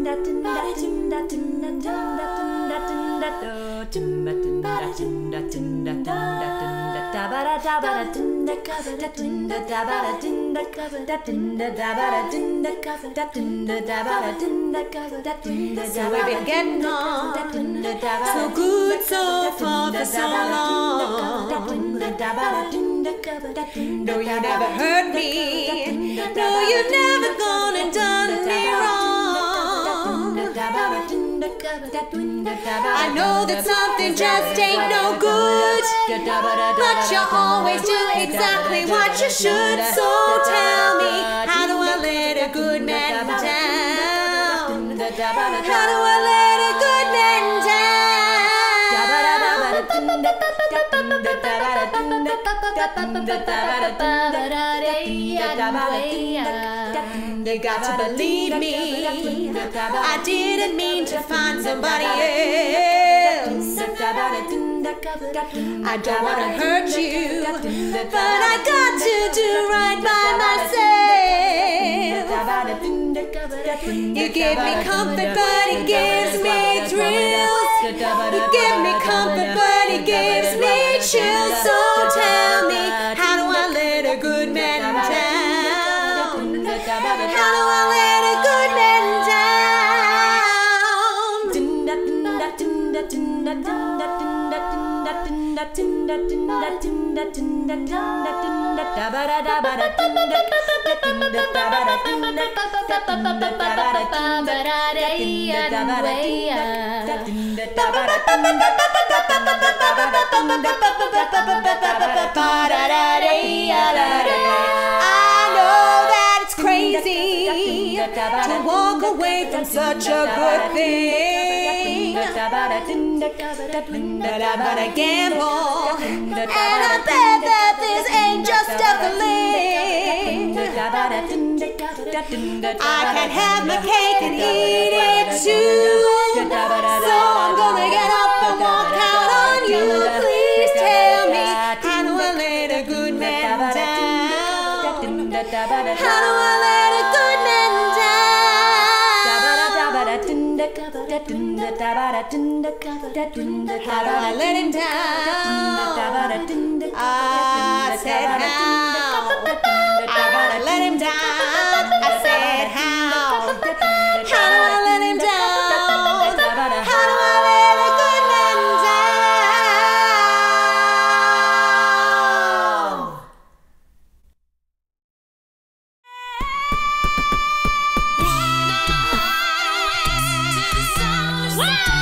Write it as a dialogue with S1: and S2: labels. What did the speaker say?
S1: we've been getting on so good so far for so long. No, you never hurt me. No, you've never gone and done me wrong. I know that something just ain't no good, but you always do exactly what you should. So tell me, how do I let a good man down? How do I let a good man down? You got to believe me, I didn't mean to find somebody else. I don't want to hurt you, but I got to do right by myself. You give me comfort, but it gives me thrills. You give me comfort, but it gives me chills. So tell me, how do I let a good man down? How do I let a good man crazy to walk away from such a good thing, but I'm gonna gamble, and I bet that this ain't just a fling. I can have my cake and eat it too, so I'm gonna get up and walk out on you. Please tell me, how do I let a good man down? How do I let a good man down? How do I let him down? I said how? I gotta let him down. I said how? How do I let him down? How do I let a good man down?